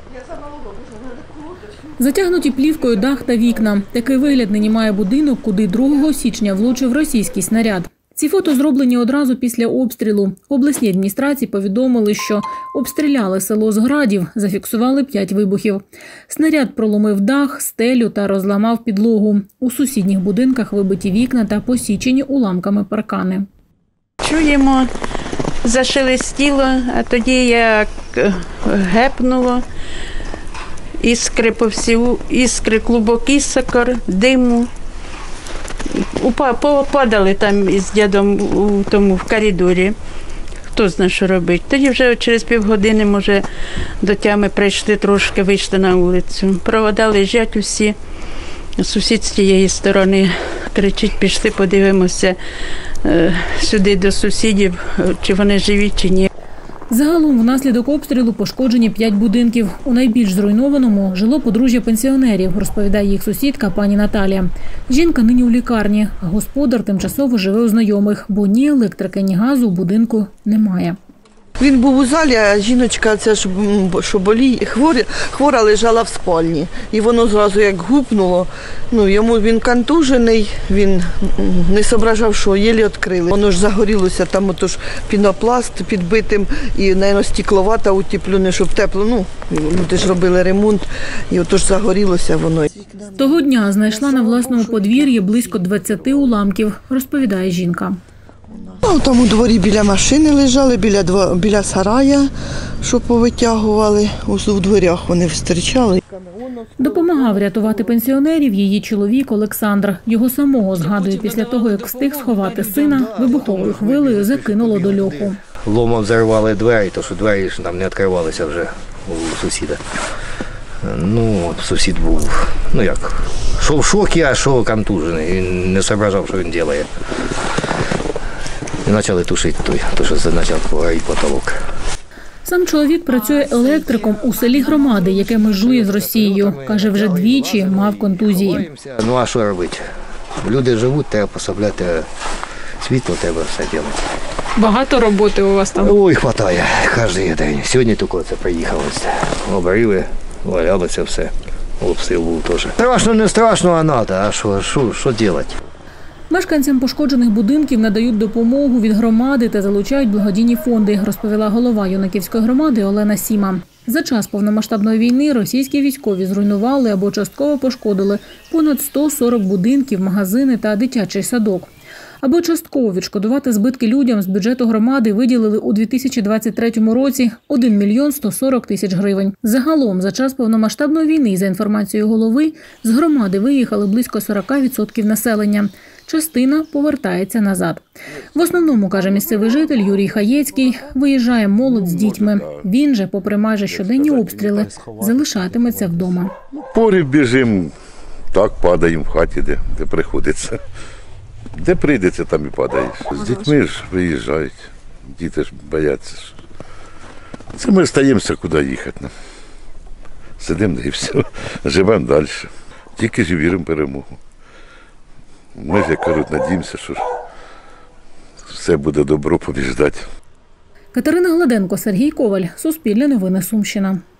Затягнуті плівкою дах та вікна. Такий вигляд нині має будинок, куди 2 січня влучив російський снаряд. Ці фото зроблені одразу після обстрілу. Обласні адміністрації повідомили, що обстріляли село з градів, зафіксували 5 вибухів. Снаряд проломив дах, стелю та розламав підлогу. У сусідніх будинках вибиті вікна та посічені уламками паркани. Чуємо, зашелестіло, а тоді як гепнуло. Іскри по всю, іскри, клубок іскор, диму. Попадали там із дідом в коридорі. Хто знає, що робити. Тоді вже через півгодини, може, до тями прийшли трошки, вийшли на вулицю. Провода лежать усі. Сусід з тієї сторони кричить, пішли, подивимося сюди до сусідів, чи вони живі, чи ні. Загалом внаслідок обстрілу пошкоджені 5 будинків. У найбільш зруйнованому жило подружжя пенсіонерів, розповідає їх сусідка пані Наталія. Жінка нині у лікарні, а господар тимчасово живе у знайомих, бо ні електрики, ні газу у будинку немає. Він був у залі, а жіночка, це ж, що хвора лежала в спальні. І воно зразу як гупнуло. Він контужений, він не соображав, що єлі відкрили. Воно ж загорілося, там отож пінопласт підбитим і, мабуть, стекловата утеплена, щоб тепло. Люди ж робили ремонт, і отож загорілося воно. Того дня знайшла на власному подвір'ї близько 20 уламків, розповідає жінка. Там у дворі біля машини лежали, біля сарая, що повитягували, ось у дверях вони встрічали. Допомагав рятувати пенсіонерів її чоловік Олександр. Його самого, згадує, після того, як встиг сховати сина, вибуховою хвилею закинуло до льоху. Ломом взорвали двері, тому що двері там не відкривалися вже у сусіда. Сусід був, що в шокі, а що контужений. Він не зображав, що він робить. І почали тушити той, що почав горіти потолок. Сам чоловік працює електриком у селі Громади, яке межує з Росією. Каже, вже двічі мав контузії. А що робити? Люди живуть, треба поставляти світло, треба все робити. Багато роботи у вас там? Ой, вистачає, кожен день. Сьогодні тільки це приїхали. Обрили, валялося все. Обстріл був теж. Страшно, не страшно, а треба. А що робити? Мешканцям пошкоджених будинків надають допомогу від громади та залучають благодійні фонди, розповіла голова Юнаківської громади Олена Сіма. За час повномасштабної війни російські військові зруйнували або частково пошкодили понад 140 будинків, магазини та дитячий садок. Аби частково відшкодувати збитки людям, з бюджету громади виділили у 2023 році 1 мільйон 140 тисяч гривень. Загалом, за час повномасштабної війни, за інформацією голови, з громади виїхали близько 40% населення. Частина повертається назад. В основному, каже місцевий житель Юрій Хаєцький, виїжджає молодь з дітьми. Він же, попри майже щоденні обстріли, залишатиметься вдома. Порі біжимо, так падаємо в хаті, де приходиться. Де прийдеться, там і падаєш. З дітьми ж виїжджають, діти ж бояться. Це ми стаємося, куди їхати. Сидимо і все, живемо далі. Тільки ж віримо в перемогу. Ми, як кажуть, надіємося, що все буде добро побіждати. Катерина Гладенко, Сергій Коваль. Суспільне новини Сумщина.